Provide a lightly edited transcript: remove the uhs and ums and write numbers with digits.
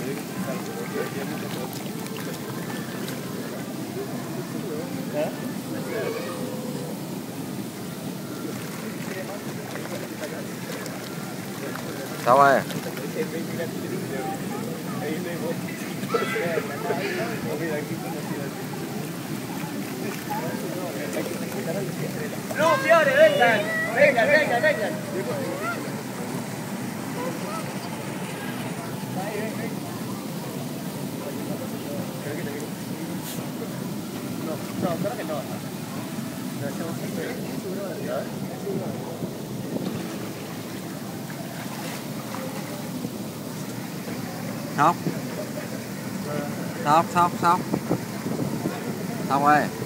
Sao ơi? No, fiore, vengan, vengan, vengan, vengan. No, creo que no. Sóc sóc sóc sóc sóc ơi.